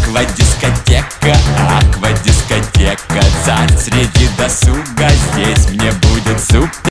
аквадискотека, аквадискотека. Царь среди досуга, здесь мне будет суп.